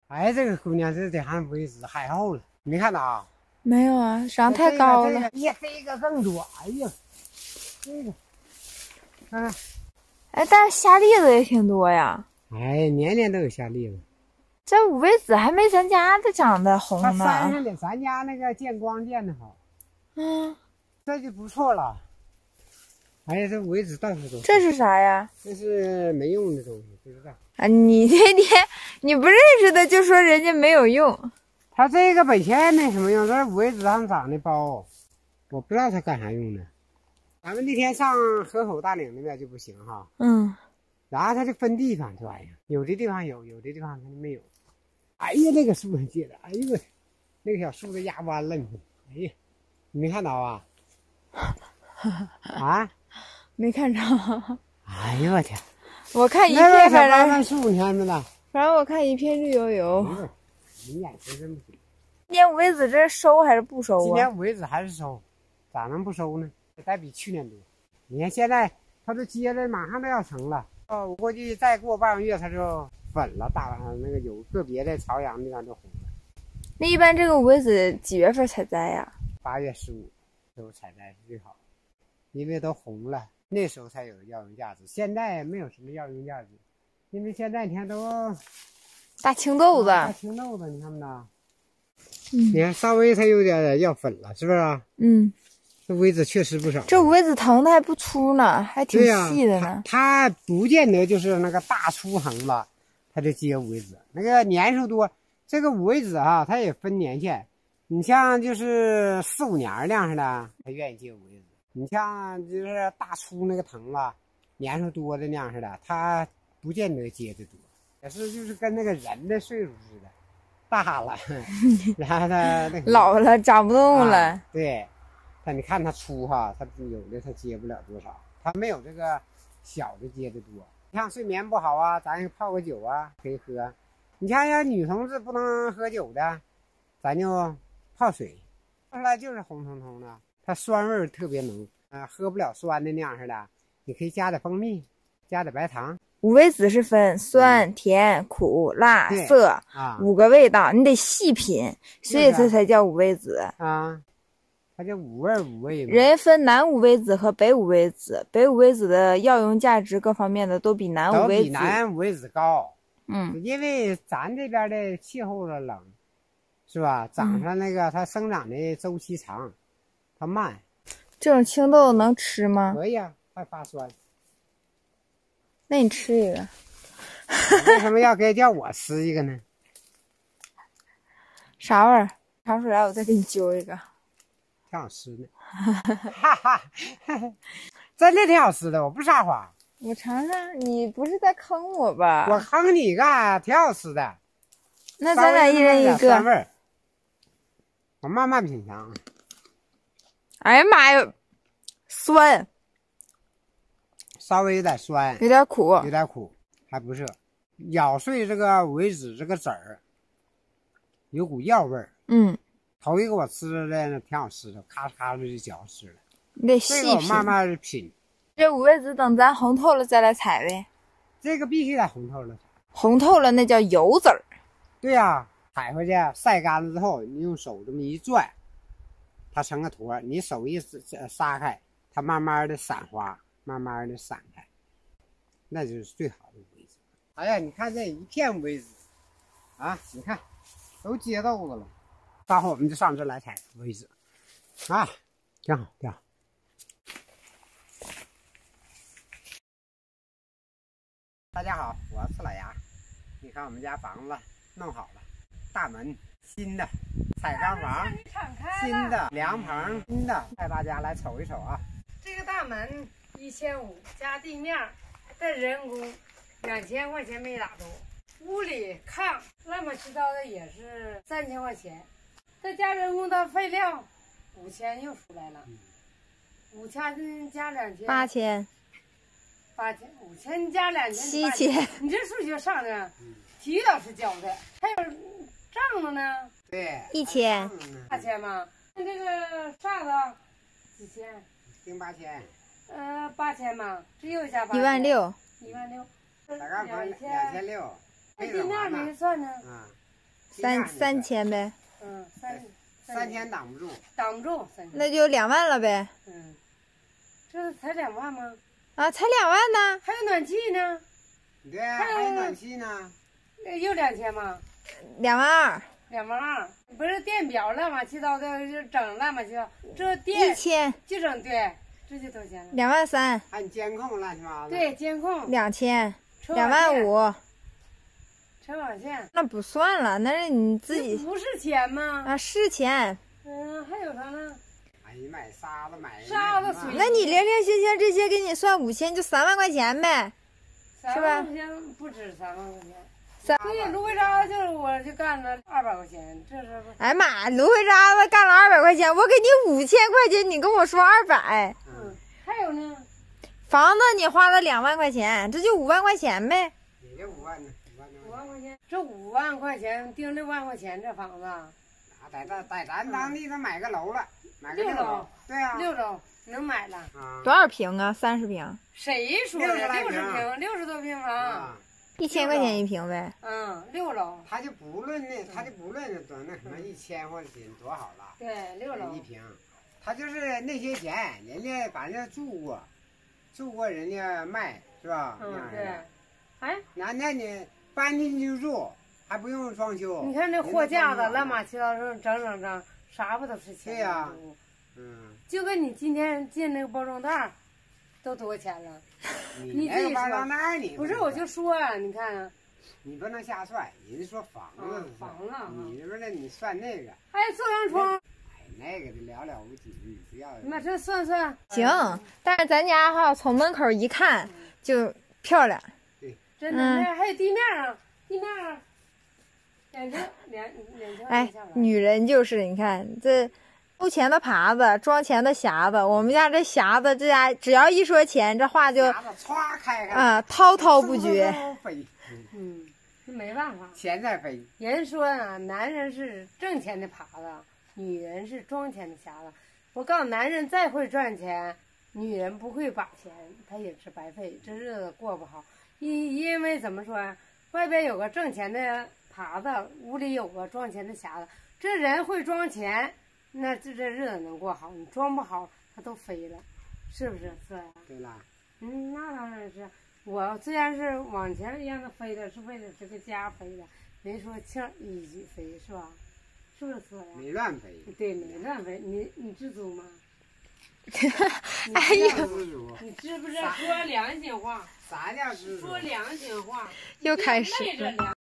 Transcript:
哎，这个姑娘这得还位置还好了，没看到啊？ 没有啊，长太高了。 呀，这个更多。哎呀，这个，看看。 哎，但是虾栗子也挺多呀。 哎，年年都有虾栗子。 这五味子还没咱家的长得红呢。 山上的咱家那个见光见的好。 嗯， 这就不错了。哎呀，这五味子到处都。 这是啥呀？ 这是没用的东西，不知道。 啊，你天天你不认识的就说人家没有用。 它这个本钱没什么用，这五味子上长的包，我不知道它干啥用的。咱们那天上河口大岭那边就不行哈。 嗯。 然后它就分地方，这玩意儿有的地方有，有的地方它没有。哎呀，那个树上结的，哎呦我，那个小树都压弯了，你看，哎呀，你没看到啊？啊？ 没看着。 哎呦我天！ 我看一片，反正树你看着呢。 反正我看一片绿油油。 你眼神真不行。 今年五味子这收还是不收啊？ 今年五味子还是收，咋能不收呢？得比去年多。你看现在它都结的马上都要成了。我估计再过半个月它就粉了，大那个有个别的朝阳地方就红了。 那一般这个五味子几月份采摘呀 ？8月15时候采摘是最好，因为都红了，那时候才有药用价值。现在没有什么药用价值，因为现在你看都大青豆子， 大青豆子，你看不到？你看稍微它有点要粉了，是不是啊？ 嗯。 这五味子确实不少。 这五味子藤的还不粗呢，还挺细的呢。 它不见得就是那个大粗横了，它就结五味子。那个年数多，这个五味子啊，它也分年限。你像就是4、5年那样似的，它愿意结五味子。你像就是大粗那个藤啊，年数多的那样似的，它不见得结的多。也是就是跟那个人的岁数似的，大了，然后它那个老了长不动了。 对。但你看它粗哈，它有的它接不了多少，它没有这个小的接的多。你像睡眠不好啊，咱泡个酒啊可以喝。你像要女同志不能喝酒的，咱就泡水，泡出来就是红彤彤的，它酸味特别浓啊，喝不了酸的那样似的。你可以加点蜂蜜，加点白糖。 五味子是分酸、甜、苦、辣、涩啊 5个味道，你得细品，所以它才叫五味子啊。它叫五味五味嘛。 人分南五味子和北五味子，北五味子的药用价值各方面的都比南五味子高。 嗯， 因为咱这边的气候的冷，是吧？长上那个它生长的周期长，它慢。 这种青豆能吃吗？ 可以啊，还发酸。 那你吃一个。 为什么要叫我吃一个呢？ 啥味儿？尝出来我再给你揪一个。 挺好吃的，哈哈，真的挺好吃的，我不撒谎。 我尝尝，你不是在坑我吧？ 我坑你干啥？挺好吃的。 那咱俩一人一个。 味儿，我慢慢品尝。 哎呀妈呀，酸， 稍微有点酸， 有点苦， 有点苦，还不是。咬碎这个五味子这个籽儿，有股药味儿。 嗯。 头一个我吃的挺好吃的，咔嚓的就嚼吃了。 你得细品。 这个我慢慢品。 这五味子等咱红透了再来采呗。 这个必须得红透了。 红透了那叫油籽儿。 对呀，采回去晒干了之后，你用手这么一转，它成个坨，你手一撒开，它慢慢的散花，慢慢的散开，那就是最好的五味子。哎呀，你看这一片五味子啊，你看都结豆子了。待会儿我们就上这来采五味子啊，挺好，挺好。大家好，我是老牙。你看我们家房子弄好了，大门新的，彩钢房新的，凉棚新的，带大家来瞅一瞅啊。 这个大门1500加地面，带人工2000块钱没打多。屋里炕乱七八糟的也是3000块钱，再加人工的废料5000又出来了，5000加2000 8000。 5000加2000 7000。 你这数学上的，体育老师教的，还有账子呢。 对 ，1000。 8000吗？那这个啥子几千？ 定8000。 8000嘛，只有加8。 16000。 16000。 彩钢房2600。 地面没算呢。 3000呗。 嗯 ，3000挡不住。 挡不住3000。 那就2万了呗。 嗯，这才2万吗？ 啊，才2万呢。 还有暖气呢。 对啊，还有暖气呢。 又2000吗 ？2万2。 2万2，不是电表乱码七糟的，就整乱码七糟。这电 1000 就整对，这就多少钱了 ？2万3。 还有监控乱七八糟。 对，监控 2000。2万5。 车网线。 那不算了，那是你自己。 不是钱吗？ 啊，是钱。 还有啥呢？ 哎呀，买沙子买。 沙子水。 那你零零星星这些给你算5000，就3万块钱呗，是吧？ 不止3万块钱。对，芦荟渣子我就干了200块钱，这是。 哎呀妈，芦荟渣子干了200块钱，我给你5000块钱，你跟我说200。 还有呢。 房子你花了2万块钱，这就5万块钱呗。 也就5万呢 ，5万块钱。这5万块钱定6万块钱，这房子。 在咱当地都买个楼了，买个 6楼。 对啊 ，6楼能买了。 多少平啊？30平。 谁说的？60平，60多平房。 1000块钱一平呗。 6楼。 他就不论多那什么1000或者多好了。 对，6楼一平，他就是那些钱，人家反正住过人家卖是吧？ 对。哎， 那你搬进去就住，还不用装修。 你看这货架子乱码七糟整，啥不都是钱？ 对呀。 就跟你今天进那个包装袋，都多少钱了？ 你自己说。 不是，我就说啊，你看。 你不能瞎算，人家说房子，你不是你算那个。 还有塑料窗。 哎，那个就了不起，你不要。 那这算。 行，但是咱家哈从门口一看就漂亮。 对。 真的，还有地面啊，地面啊。2层。 哎，女人就是你看这。收钱的耙子，装钱的匣子。我们家这匣子，这家只要一说钱，这话就滔滔不绝。 这没办法， 钱在飞。 人说啊，男人是挣钱的耙子，女人是装钱的匣子。我告诉男人再会赚钱，女人不会把钱，他也是白费，这日子过不好。因为怎么说啊，外边有个挣钱的耙子，屋里有个装钱的匣子。这人会装钱。那这日子能过好，你装不好，它都飞了，是不是？是吧？ 对了。 那当然是。我虽然是往前让它飞的，是为了这个家飞的，没说轻易举飞，是吧？是不是说呀？ 没乱飞。 对，没乱飞。你知足吗？ 哎呦， 你知不知道说良心话？ 啥叫知足？ 说良心话。 又开始。